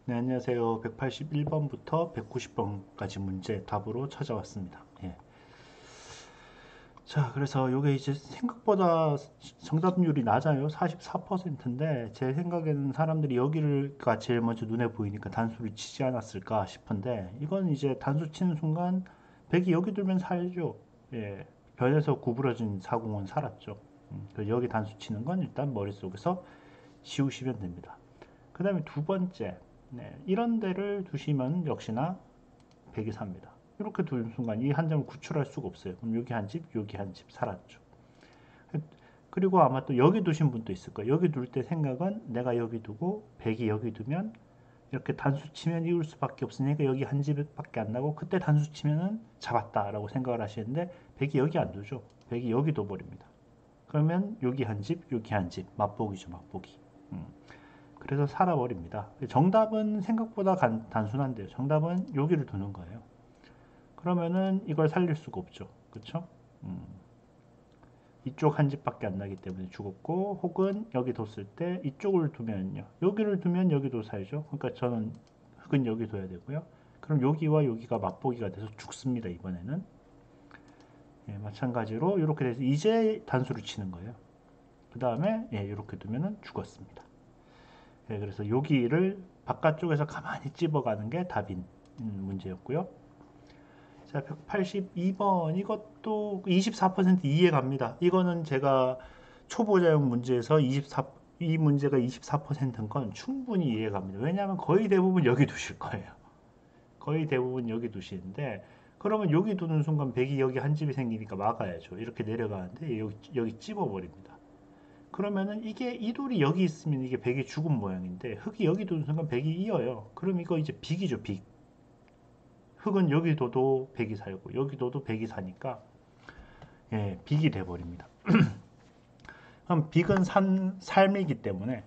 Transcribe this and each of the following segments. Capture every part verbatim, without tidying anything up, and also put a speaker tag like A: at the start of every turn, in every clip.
A: 네, 안녕하세요. 백팔십일 번부터 백구십 번까지 문제 답으로 찾아왔습니다. 예. 자, 그래서 이게 이제 생각보다 정답률이 낮아요. 사십사 퍼센트인데, 제 생각에는 사람들이 여기가 제일 먼저 눈에 보이니까 단수를 치지 않았을까 싶은데, 이건 이제 단수 치는 순간 백이 여기 두면 살죠. 예. 변에서 구부러진 사공은 살았죠. 음, 그래서 여기 단수 치는 건 일단 머릿속에서 지우시면 됩니다. 그 다음에 두 번째, 네, 이런 데를 두시면 역시나 백이 삽니다. 이렇게 두는 순간 이 한 점을 구출할 수가 없어요. 그럼 여기 한 집, 여기 한 집 살았죠. 그리고 아마 또 여기 두신 분도 있을 거예요. 여기 둘 때 생각은 내가 여기 두고 백이 여기 두면 이렇게 단수 치면 이길 수밖에 없으니까 여기 한 집밖에 안 나고 그때 단수 치면은 잡았다라고 생각을 하시는데 백이 여기 안 두죠. 백이 여기 둬버립니다. 그러면 여기 한 집, 여기 한 집, 맛보기죠, 맛보기. 음. 그래서 살아버립니다. 정답은 생각보다 간- 단순한데요. 정답은 여기를 두는 거예요. 그러면은 이걸 살릴 수가 없죠. 그쵸? 음, 이쪽 한 집밖에 안 나기 때문에 죽었고, 혹은 여기 뒀을 때 이쪽을 두면요. 여기를 두면 여기도 살죠. 그러니까 저는 흙은 여기 둬야 되고요. 그럼 여기와 여기가 맛보기가 돼서 죽습니다. 이번에는. 예, 마찬가지로 이렇게 돼서 이제 단수를 치는 거예요. 그 다음에 예, 이렇게 두면은 죽었습니다. 예, 그래서 여기를 바깥쪽에서 가만히 찝어가는 게 답인 문제였고요. 자, 백팔십이 번 이것도 이십사 퍼센트 이해 갑니다. 이거는 제가 초보자용 문제에서 이십사, 이 문제가 이십사 퍼센트인 건 충분히 이해 갑니다. 왜냐하면 거의 대부분 여기 두실 거예요. 거의 대부분 여기 두시는데 그러면 여기 두는 순간 백이 여기 한 집이 생기니까 막아야죠. 이렇게 내려가는데 여기, 여기 찝어버립니다. 그러면은 이게 이 돌이 여기 있으면 이게 백이 죽은 모양인데 흙이 여기 두는 순간 백이 이어요. 그럼 이거 이제 빅이죠, 빅. 흙은 여기 둬도 백이 살고 여기 둬도 백이 사니까 예, 빅이 돼버립니다. 그럼 빅은 산, 삶이기 때문에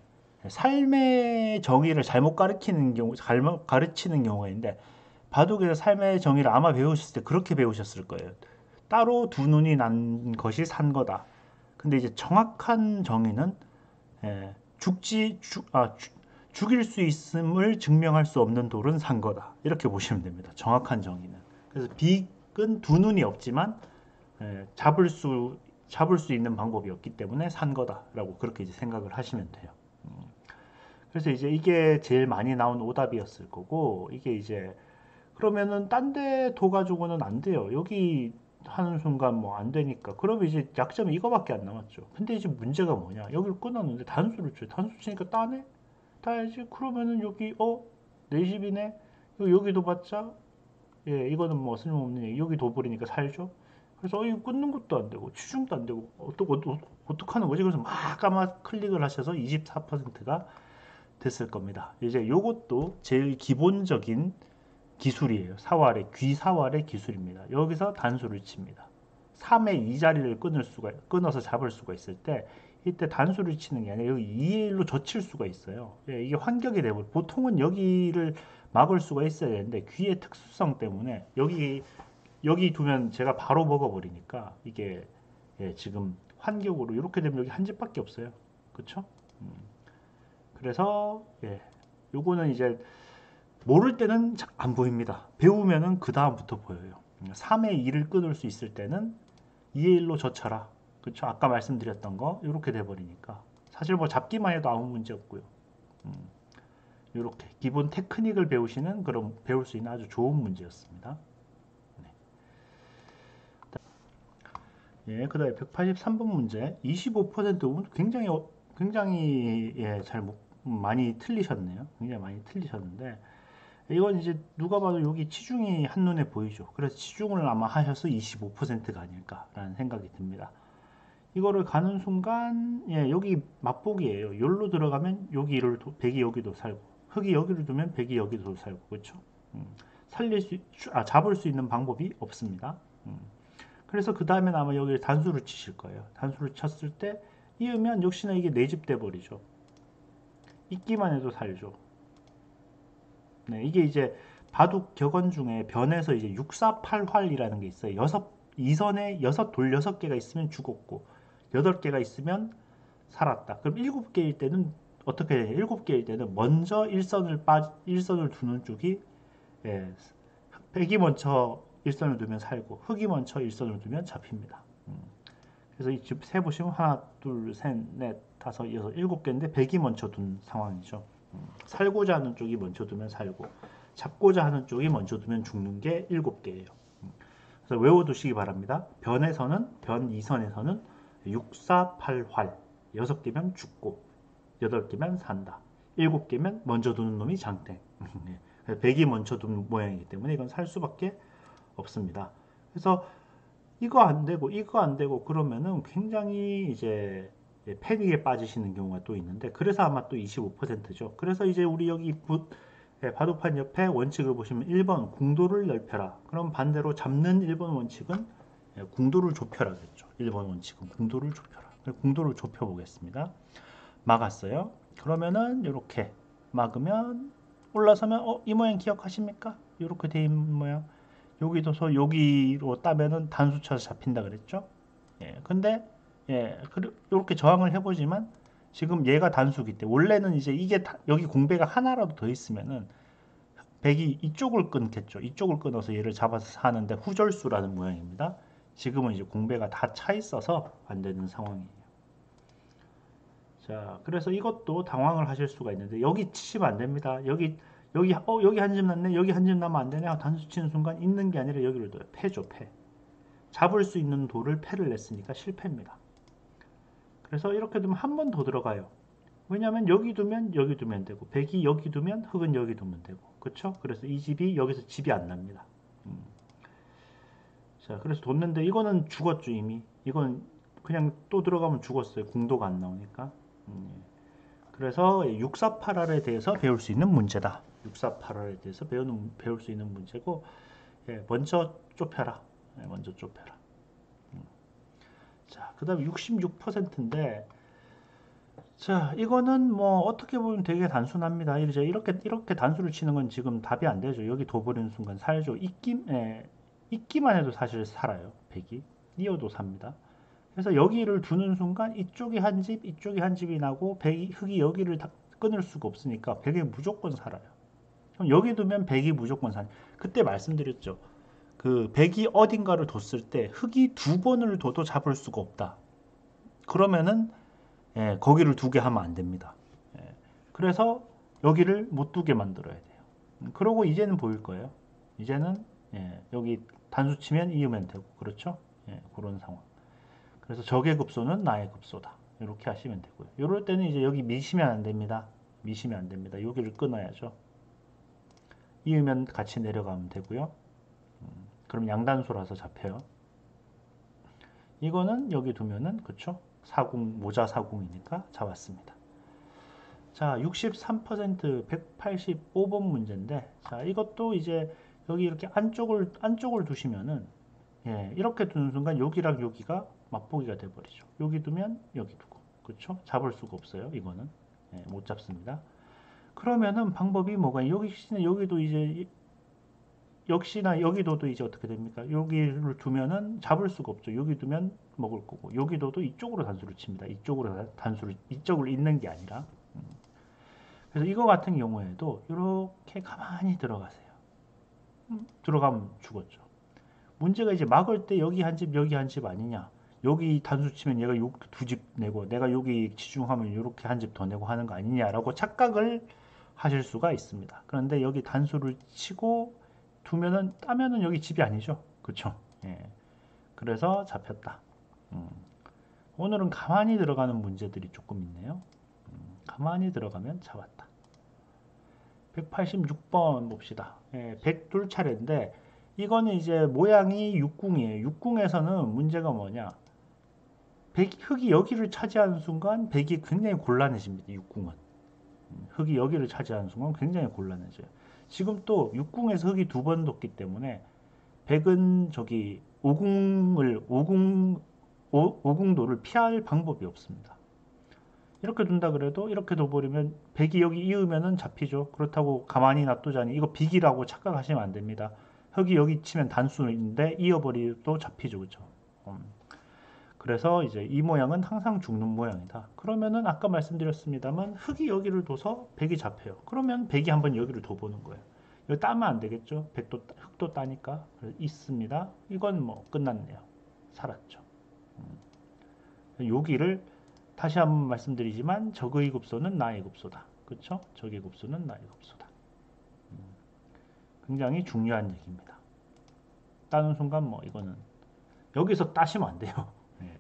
A: 삶의 정의를 잘못 가르치는 경우, 잘못 가르치는 경우가 있는데 바둑에서 삶의 정의를 아마 배우셨을 때 그렇게 배우셨을 거예요. 따로 두 눈이 난 것이 산 거다. 근데 이제 정확한 정의는 예, 죽지 죽, 아, 죽- 죽일 수 있음을 증명할 수 없는 돌은 산 거다. 이렇게 보시면 됩니다. 정확한 정의는. 그래서 빅은 두 눈이 없지만 예, 잡을 수 잡을 수 있는 방법이 없기 때문에 산 거다라고 그렇게 이제 생각을 하시면 돼요. 음, 그래서 이제 이게 제일 많이 나온 오답이었을 거고 이게 이제 그러면은 딴 데 둬가지고는 안 돼요. 여기 하는 순간 뭐 안 되니까. 그러면 이제 약점이 이거밖에 안 남았죠. 근데 이제 문제가 뭐냐? 여기를 끊었는데 단수를 쳐요. 단수 치니까 따네? 따야지. 그러면은 여기 어? 내 집이네? 여기도 봤자 예, 이거는 뭐 쓸모없는 얘기. 여기 둬버리니까 살죠? 그래서 어, 이거 끊는 것도 안 되고 취중도 안 되고 어떡, 어떡, 어떡하는 거지? 그래서 막 아마 클릭을 하셔서 이십사 퍼센트가 됐을 겁니다. 이제 요것도 제일 기본적인 기술이에요. 사활의 귀사활의 기술입니다. 여기서 단수를 칩니다. 삼의 이 자리를 끊을 수가 끊어서 잡을 수가 있을 때 이때 단수를 치는 게 아니라 여기 이의 일로 젖힐 수가 있어요. 예, 이게 환격이 되고 보통은 여기를 막을 수가 있어야 되는데 귀의 특수성 때문에 여기 여기 두면 제가 바로 먹어버리니까 이게 예, 지금 환격으로 이렇게 되면 여기 한 집밖에 없어요. 그렇죠? 음, 그래서 예, 요거는 이제 모를 때는 안 보입니다. 배우면은 그 다음부터 보여요. 삼의 이를 끊을 수 있을 때는 이의 일로 젖혀라. 그렇죠? 아까 말씀드렸던 거 이렇게 돼버리니까 사실 뭐 잡기만 해도 아무 문제 없고요. 음, 이렇게 기본 테크닉을 배우시는 그런 배울 수 있는 아주 좋은 문제였습니다. 네. 예, 그다음에 백팔십삼 번 문제 이십오 퍼센트 굉장히 어- 굉장히 예, 잘 못- 많이 틀리셨네요. 굉장히 많이 틀리셨는데 이건 이제 누가 봐도 여기 치중이 한눈에 보이죠. 그래서 치중을 아마 하셔서 이십오 퍼센트가 아닐까라는 생각이 듭니다. 이거를 가는 순간 예, 여기 맛보기예요. 여기로 들어가면 여기를 백이 여기도 살고 흙이 여기를 두면 백이 여기도 살고 그렇죠? 음, 살릴 수 아, 잡을 수 있는 방법이 없습니다. 음, 그래서 그 다음에 아마 여기 단수를 치실 거예요. 단수를 쳤을 때 이으면 역시나 이게 내집돼 버리죠. 있기만 해도 살죠. 네, 이게 이제 바둑 격언 중에 변에서 이제 육사팔활이라는 게 있어요. 여섯 이선에 여섯 돌 여섯 개가 있으면 죽었고 여덟 개가 있으면 살았다. 그럼 일곱 개일 때는 어떻게 해? 일곱 개일 때는 먼저 일선을 빠 일선을 두는 쪽이 예, 백이 먼저 일선을 두면 살고 흑이 먼저 일선을 두면 잡힙니다. 음. 그래서 이 집 세 보시면 하나, 둘, 셋, 넷, 다섯, 여섯, 일곱 개인데 백이 먼저 둔 상황이죠. 음. 살고자 하는 쪽이 먼저 두면 살고 잡고자 하는 쪽이 먼저 두면 죽는 게 일곱 개예요. 음. 그래서 외워두시기 바랍니다. 변에서는 변 이 선에서는 육, 사, 팔, 활 여섯 개면 죽고 여덟 개면 산다. 일곱 개면 먼저 두는 놈이 장땡. 백이 먼저 둔 모양이기 때문에 이건 살 수밖에 없습니다. 그래서 이거 안 되고 이거 안 되고 그러면은 굉장히 이제 패닉에 빠지시는 경우가 또 있는데 그래서 아마 또 이십오 퍼센트죠. 그래서 이제 우리 여기 부, 예, 바둑판 옆에 원칙을 보시면 일 번 궁도를 넓혀라. 그럼 반대로 잡는 일 번 원칙은 예, 궁도를 좁혀라겠죠. 일 번 원칙은 궁도를 좁혀라. 궁도를 좁혀 보겠습니다. 막았어요. 그러면은 이렇게 막으면 올라서면 어, 이 모양 기억하십니까? 이렇게 돼 있는 모양. 여기도 서 여기로 따면은 단수 쳐서 잡힌다 그랬죠? 예. 근데 예, 이렇게 저항을 해보지만 지금 얘가 단수기 때문에 원래는 이제 이게 다, 여기 공배가 하나라도 더 있으면은 백이 이쪽을 끊겠죠. 이쪽을 끊어서 얘를 잡아서 하는데 후절수라는 모양입니다. 지금은 이제 공배가 다 차 있어서 안 되는 상황이에요. 자, 그래서 이것도 당황을 하실 수가 있는데 여기 치시면 안 됩니다. 여기 여기 어 여기 한 집 났네. 여기 한 집 나면 안 되네. 단수 치는 순간 있는 게 아니라 여기를 둬요. 패죠, 패. 잡을 수 있는 돌을 패를 냈으니까 실패입니다. 그래서 이렇게 두면 한 번 더 들어가요. 왜냐하면 여기 두면 여기 두면 되고 백이 여기 두면 흑은 여기 두면 되고 그렇죠? 그래서 이 집이 여기서 집이 안 납니다. 음. 자, 그래서 뒀는데 이거는 죽었죠 이미. 이건 그냥 또 들어가면 죽었어요. 궁도가 안 나오니까. 음. 그래서 육, 사, 팔 할에 대해서 배울 수 있는 문제다. 육, 사, 팔 할에 대해서 배우는, 배울 수 있는 문제고 예, 먼저 좁혀라. 예, 먼저 좁혀라. 음. 자, 그 다음에 육십육 퍼센트인데 자, 이거는 뭐 어떻게 보면 되게 단순합니다. 이제 이렇게 이렇게 단수를 치는 건 지금 답이 안 되죠. 여기 둬버리는 순간 살죠. 있기, 예, 있기만 해도 사실 살아요. 백이 이어도 삽니다. 그래서 여기를 두는 순간 이쪽이 한 집, 이쪽이 한 집이 나고 백이 흑이 여기를 다 끊을 수가 없으니까 백이 무조건 살아요. 그럼 여기 두면 백이 무조건 살. 그때 말씀드렸죠. 그 백이 어딘가를 뒀을 때 흑이 두 번을 둬도 잡을 수가 없다. 그러면은 예, 거기를 두게 하면 안 됩니다. 예, 그래서 여기를 못 두게 만들어야 돼요. 음, 그러고 이제는 보일 거예요. 이제는 예, 여기 단수 치면 이으면 되고 그렇죠? 예, 그런 상황. 그래서 적의 급소는 나의 급소다. 이렇게 하시면 되고요. 이럴 때는 이제 여기 미시면 안 됩니다. 미시면 안 됩니다. 여기를 끊어야죠. 이으면 같이 내려가면 되고요. 음, 그럼 양단수라서 잡혀요. 이거는 여기 두면은 그쵸? 사궁 모자 사궁이니까 잡았습니다. 자, 육십삼 퍼센트 백팔십오 번 문제인데 자, 이것도 이제 여기 이렇게 안쪽을 안쪽을 두시면은 예, 이렇게 두는 순간 여기랑 여기가 맛보기가 돼 버리죠. 여기 두면 여기 두고. 그렇죠? 잡을 수가 없어요. 이거는. 예, 못 잡습니다. 그러면은 방법이 뭐가 여기시나 여기도 이제 역시나 여기도도 이제 어떻게 됩니까? 여기를 두면은 잡을 수가 없죠. 여기 두면 먹을 거고 여기도도 이쪽으로 단수를 칩니다. 이쪽으로 단수를 이쪽을 잇는 게 아니라. 음. 그래서 이거 같은 경우에도 이렇게 가만히 들어가세요. 음, 들어가면 죽었죠. 문제가 이제 막을 때 여기 한 집 여기 한 집 아니냐. 여기 단수 치면 얘가 두 집 내고 내가 여기 치중하면 이렇게 한 집 더 내고 하는 거 아니냐라고 착각을 하실 수가 있습니다. 그런데 여기 단수를 치고 두면은 따면은 여기 집이 아니죠. 그렇죠? 예. 그래서 잡혔다. 음. 오늘은 가만히 들어가는 문제들이 조금 있네요. 음. 가만히 들어가면 잡았다. 백팔십육 번 봅시다. 예, 백이 차례인데 이거는 이제 모양이 육궁이에요. 육궁에서는 문제가 뭐냐? 백, 흑이 여기를 차지하는 순간 백이 굉장히 곤란해집니다. 육궁은. 흑이 여기를 차지하는 순간 굉장히 곤란해져요. 지금 또 육궁에서 흑이 두 번 뒀기 때문에 백은 저기 오궁을 오궁 오, 오궁도를 피할 방법이 없습니다. 이렇게 둔다 그래도 이렇게 둬버리면 백이 여기 이으면은 잡히죠. 그렇다고 가만히 놔두자니 이거 빅이라고 착각하시면 안 됩니다. 흑이 여기 치면 단수인데 이어버리도 잡히죠. 그렇죠? 음. 그래서 이제 이 모양은 항상 죽는 모양이다. 그러면은 아까 말씀드렸습니다만 흙이 여기를 둬서 백이 잡혀요. 그러면 백이 한번 여기를 둬보는 거예요. 여기 따면 안 되겠죠? 백도 흙도 따니까 있습니다. 이건 뭐 끝났네요. 살았죠. 음. 여기를 다시 한번 말씀드리지만 적의 급소는 나의 급소다. 그렇죠? 적의 급소는 나의 급소다. 음. 굉장히 중요한 얘기입니다. 따는 순간 뭐 이거는 여기서 따시면 안 돼요. 네.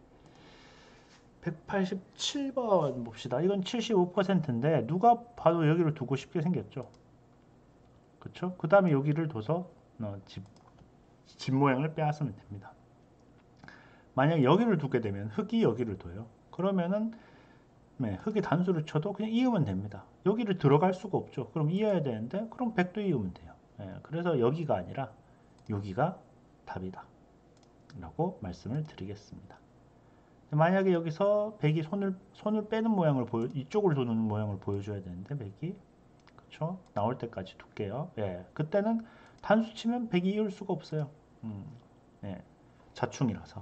A: 백팔십칠 번 봅시다. 이건 칠십오 퍼센트인데 누가 봐도 여기를 두고 싶게 생겼죠. 그렇죠? 그 다음에 여기를 둬서 어, 집, 집 모양을 빼앗으면 됩니다. 만약 여기를 두게 되면 흙이 여기를 둬요. 그러면은 네, 흙이 단수를 쳐도 그냥 이으면 됩니다. 여기를 들어갈 수가 없죠. 그럼 이어야 되는데 그럼 백도 이으면 돼요. 네, 그래서 여기가 아니라 여기가 답이다 라고 말씀을 드리겠습니다. 만약에 여기서 백이 손을 손을 빼는 모양을 보여 이쪽을 도는 모양을 보여줘야 되는데 백이 그렇죠? 나올 때까지 둘게요. 예, 그때는 단수 치면 백이 이을 수가 없어요. 음, 예, 자충이라서.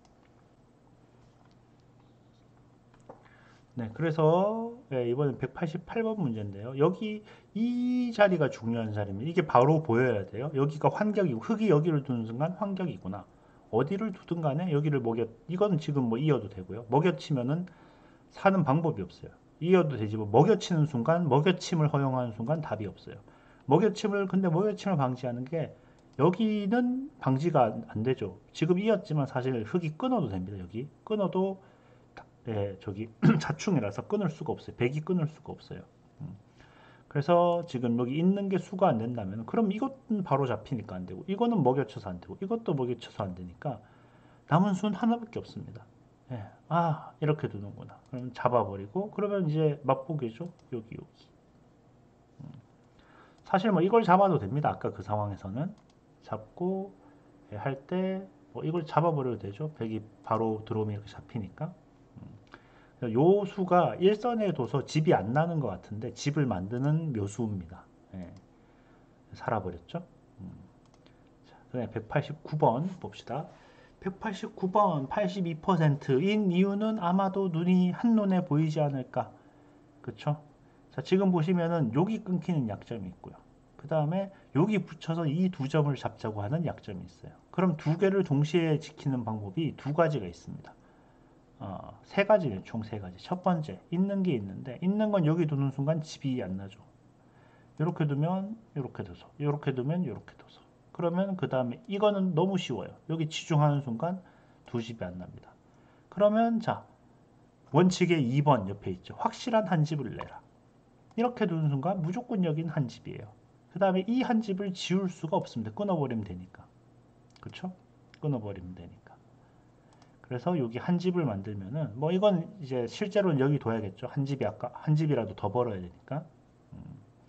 A: 네, 그래서 예, 이번엔 백팔십팔 번 문제인데요. 여기 이 자리가 중요한 자리입니다. 이게 바로 보여야 돼요. 여기가 환격이고 흙이 여기를 두는 순간 환격이구나. 어디를 두든 간에 여기를 먹여 이거는 지금 뭐 이어도 되고요. 먹여치면은 사는 방법이 없어요. 이어도 되지 뭐 먹여치는 순간 먹여침을 허용하는 순간 답이 없어요. 먹여침을 근데 먹여침을 방지하는 게 여기는 방지가 안 되죠. 지금 이었지만 사실 흙이 끊어도 됩니다. 여기 끊어도 예, 저기 자충이라서 끊을 수가 없어요. 백이 끊을 수가 없어요. 음. 그래서 지금 여기 있는 게 수가 안 된다면 그럼 이것은 바로 잡히니까 안 되고 이거는 먹여쳐서 안 되고 이것도 먹여쳐서 안 되니까 남은 수는 하나밖에 없습니다. 예, 아 이렇게 두는구나. 그럼 잡아버리고 그러면 이제 맛보기죠. 여기 여기. 음. 사실 뭐 이걸 잡아도 됩니다. 아까 그 상황에서는 잡고 예, 할 때 뭐 이걸 잡아버려도 되죠. 백이 바로 들어오면 이렇게 잡히니까. 요 수가 일선에 둬서 집이 안 나는 것 같은데 집을 만드는 묘수입니다. 예, 살아버렸죠. 음. 자, 백팔십구 번 봅시다. 백팔십구 번 팔십이 퍼센트인 이유는 아마도 눈이 한눈에 보이지 않을까. 그쵸? 자, 지금 보시면은 여기 끊기는 약점이 있고요. 그 다음에 여기 붙여서 이 두 점을 잡자고 하는 약점이 있어요. 그럼 두 개를 동시에 지키는 방법이 두 가지가 있습니다. 어, 세 가지는 총 세 가지. 첫 번째, 있는 게 있는데, 있는 건 여기 두는 순간 집이 안 나죠. 이렇게 두면, 이렇게 둬서, 이렇게 두면, 이렇게 둬서. 그러면 그 다음에 이거는 너무 쉬워요. 여기 치중하는 순간 두 집이 안 납니다. 그러면 자, 원칙의 이 번 옆에 있죠. 확실한 한 집을 내라. 이렇게 두는 순간 무조건 여긴 한 집이에요. 그 다음에 이 한 집을 지울 수가 없습니다. 끊어버리면 되니까. 그렇죠? 끊어버리면 되니까. 그래서 여기 한 집을 만들면은 뭐 이건 이제 실제로는 여기 둬야겠죠. 한 집이 아까 한 집이라도 더 벌어야 되니까. 음.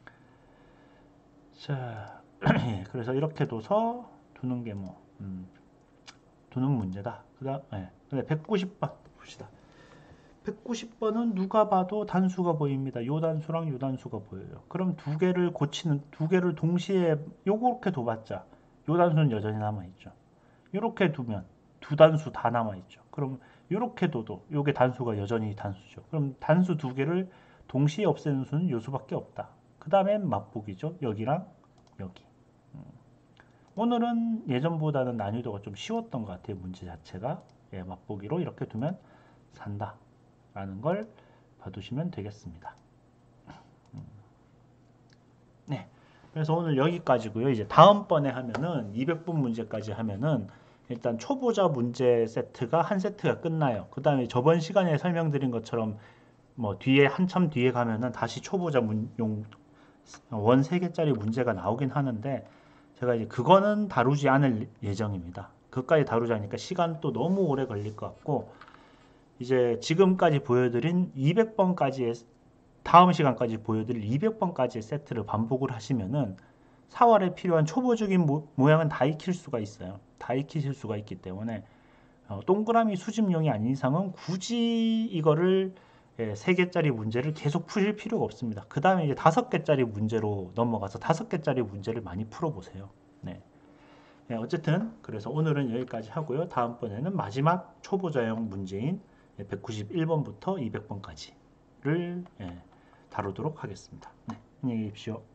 A: 자, 그래서 이렇게 둬서 두는 게 뭐 음, 두는 문제다. 그다음, 예. 근데 백구십 번 봅시다. 백구십 번은 누가 봐도 단수가 보입니다. 요 단수랑 요 단수가 보여요. 그럼 두 개를 고치는 두 개를 동시에 요렇게 둬봤자 요 단수는 여전히 남아 있죠. 이렇게 두면 두 단수 다 남아있죠. 그럼 이렇게 둬도 이게 단수가 여전히 단수죠. 그럼 단수 두 개를 동시에 없애는 수는 요 수밖에 없다. 그 다음에 맛보기죠. 여기랑 여기. 음. 오늘은 예전보다는 난이도가 좀 쉬웠던 것 같아요. 문제 자체가. 예, 맛보기로 이렇게 두면 산다. 라는 걸 봐두시면 되겠습니다. 음. 네. 그래서 오늘 여기까지고요. 이제 다음번에 하면은 이백 분 문제까지 하면은 일단 초보자 문제 세트가 한 세트가 끝나요. 그 다음에 저번 시간에 설명드린 것처럼 뭐 뒤에 한참 뒤에 가면은 다시 초보자 문용 원 세 개짜리 문제가 나오긴 하는데 제가 이제 그거는 다루지 않을 예정입니다. 그까지 다루자니까 시간도 너무 오래 걸릴 것 같고 이제 지금까지 보여드린 이백 번까지의 다음 시간까지 보여드릴 이백 번까지의 세트를 반복을 하시면은 사월에 필요한 초보적인 모, 모양은 다 익힐 수가 있어요. 다 익히실 수가 있기 때문에 어, 동그라미 수집용이 아닌 이상은 굳이 이거를 예, 세 개짜리 문제를 계속 푸실 필요가 없습니다. 그 다음에 이제 다섯 개짜리 문제로 넘어가서 다섯 개짜리 문제를 많이 풀어보세요. 네. 예, 어쨌든 그래서 오늘은 여기까지 하고요. 다음번에는 마지막 초보자용 문제인 백구십일 번부터 이백 번까지를 예, 다루도록 하겠습니다. 네, 안녕히 계십시오.